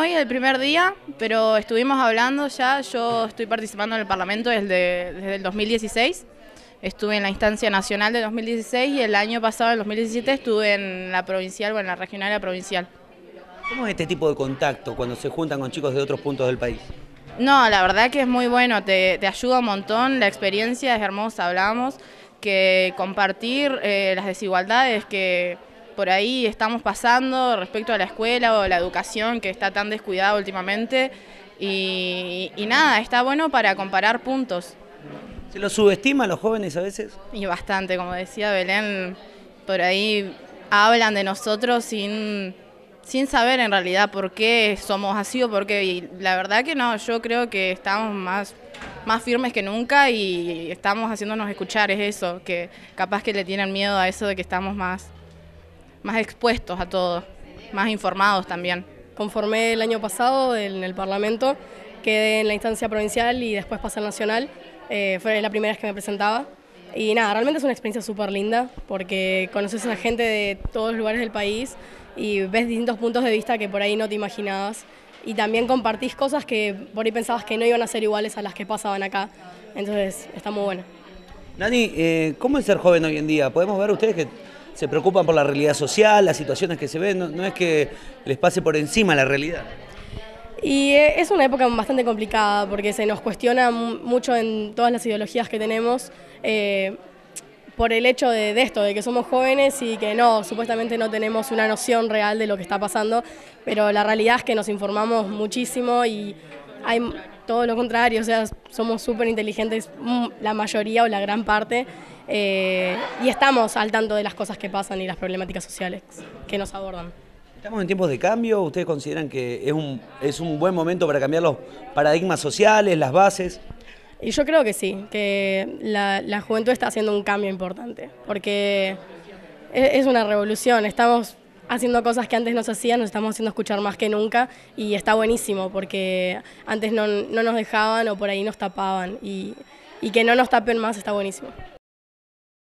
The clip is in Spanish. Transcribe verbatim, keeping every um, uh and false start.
Hoy es el primer día, pero estuvimos hablando ya, yo estoy participando en el Parlamento desde, desde el dos mil dieciséis, estuve en la instancia nacional de dos mil dieciséis y el año pasado, en dos mil diecisiete, estuve en la provincial, o en la regional y la provincial. ¿Cómo es este tipo de contacto cuando se juntan con chicos de otros puntos del país? No, la verdad que es muy bueno, te, te ayuda un montón, la experiencia es hermosa, hablamos que compartir eh, las desigualdades que por ahí estamos pasando respecto a la escuela o la educación que está tan descuidada últimamente y, y nada, está bueno para comparar puntos. ¿Se los subestima a los jóvenes a veces? Y bastante, como decía Belén, por ahí hablan de nosotros sin, sin saber en realidad por qué somos así o por qué. Y la verdad que no, yo creo que estamos más, más firmes que nunca y estamos haciéndonos escuchar, es eso, que capaz que le tienen miedo a eso de que estamos más, más expuestos a todo, más informados también. Conformé el año pasado en el Parlamento, quedé en la instancia provincial y después pasé al nacional. Eh, fue la primera vez que me presentaba. Y nada, realmente es una experiencia súper linda porque conoces a gente de todos los lugares del país y ves distintos puntos de vista que por ahí no te imaginabas. Y también compartís cosas que por ahí pensabas que no iban a ser iguales a las que pasaban acá. Entonces está muy bueno. Nani, eh, ¿cómo es ser joven hoy en día? Podemos ver ustedes que se preocupan por la realidad social, las situaciones que se ven, no, no es que les pase por encima la realidad. Y es una época bastante complicada porque se nos cuestiona mucho en todas las ideologías que tenemos eh, por el hecho de, de esto, de que somos jóvenes y que no, supuestamente no tenemos una noción real de lo que está pasando, pero la realidad es que nos informamos muchísimo y hay todo lo contrario, o sea, somos súper inteligentes, la mayoría o la gran parte, eh, y estamos al tanto de las cosas que pasan y las problemáticas sociales que nos abordan. ¿Estamos en tiempos de cambio? ¿Ustedes consideran que es un, es un buen momento para cambiar los paradigmas sociales, las bases? Y yo creo que sí, que la, la juventud está haciendo un cambio importante, porque es, es una revolución, estamos haciendo cosas que antes no se hacían, nos estamos haciendo escuchar más que nunca y está buenísimo, porque antes no, no nos dejaban o por ahí nos tapaban y, y que no nos tapen más está buenísimo.